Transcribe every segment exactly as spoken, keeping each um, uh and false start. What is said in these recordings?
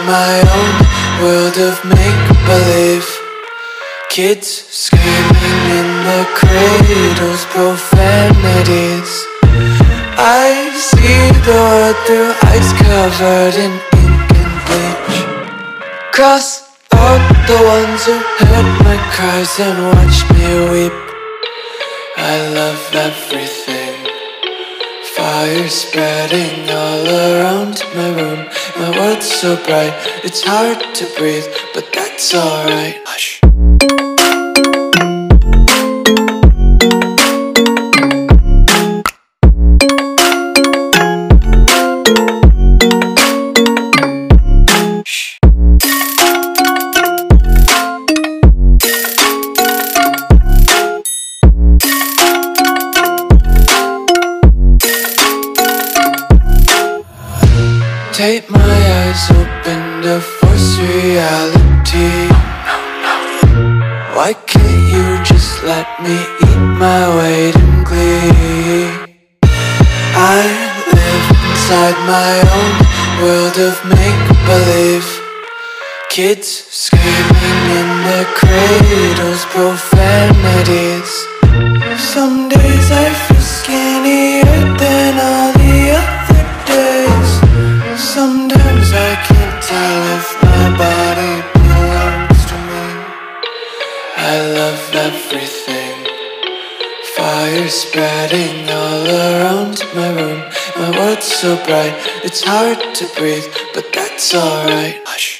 my own world of make-believe. Kids screaming in the cradles, profanities. I see the world through eyes covered in ink and bleach. Cross out the ones who heard my cries and watched me weep. I love everything. Fire spreading all around my room. My world's so bright, it's hard to breathe, but that's alright. Hush. Tape my eyes open to force reality. Why can't you just let me eat my weight in glee? I live inside my own world of make-believe. Kids screaming in their cradles, profanities. Some days I feel skinnier than all the other days. Sometimes I can't tell if my body belongs to me. I love everything. Fire spreading all around my room. My world's so bright, it's hard to breathe, but that's alright. Hush.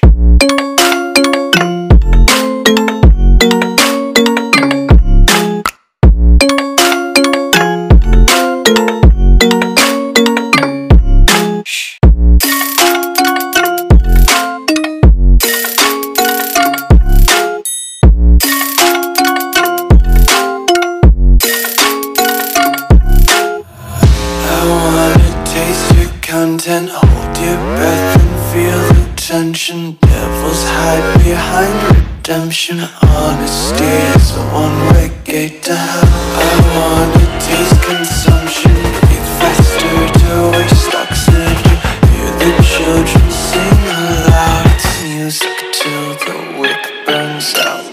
Content, hold your breath and feel the tension. Devils hide behind redemption. Honesty is a one-way gate to hell. I wanna taste consumption. Breathe faster to waste oxygen. Hear the children sing aloud. It's music till the wick burns out.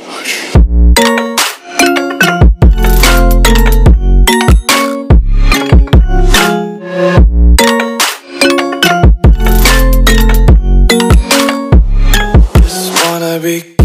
Be